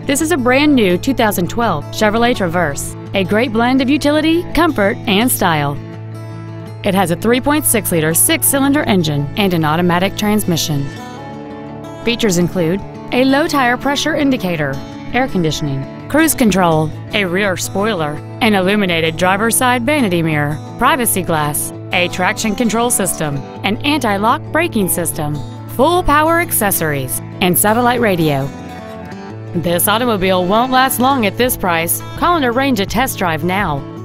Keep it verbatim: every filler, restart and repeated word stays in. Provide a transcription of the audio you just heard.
This is a brand new two thousand twelve Chevrolet Traverse, a great blend of utility, comfort, and style. It has a three point six liter six-cylinder engine and an automatic transmission. Features include a low tire pressure indicator, air conditioning, cruise control, a rear spoiler, an illuminated driver's side vanity mirror, privacy glass, a traction control system, an anti-lock braking system, full power accessories, and satellite radio. This automobile won't last long at this price. Call and arrange a test drive now.